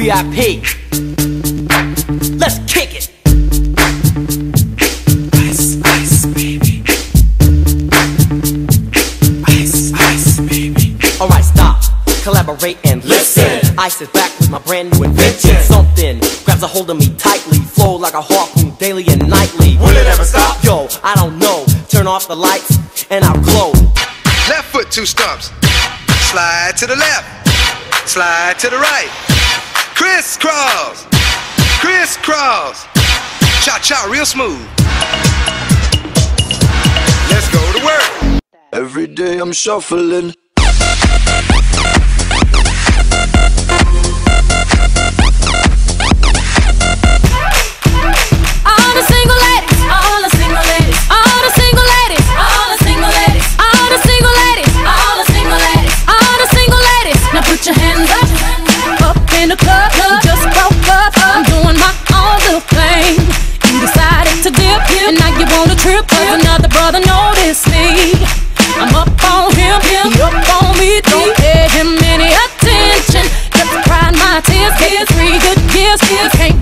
VIP. Let's kick it. Ice, ice, baby. Ice, ice, baby. Alright, stop, collaborate and listen. Ice is back with my brand new invention. Something grabs a hold of me tightly, flow like a harpoon daily and nightly. Will it ever stop? Yo, I don't know. Turn off the lights and I'll glow. Left foot, 2 stumps. Slide to the left. Slide to the right. Crisscross. Crisscross. Cha-cha real smooth. Let's go to work. Every day I'm shuffling. All the single ladies, all the single ladies, all the single ladies, all the single ladies, all the single ladies, all the single ladies, all the single ladies. Now put your hands up in the club. Just broke up, I'm doing my own little thing. You decided to dip, and now you want a trip, 'cause another brother noticed me. I'm up on him, he up on me. Don't pay him any attention. Just crying my tears, get 3 good years. He can't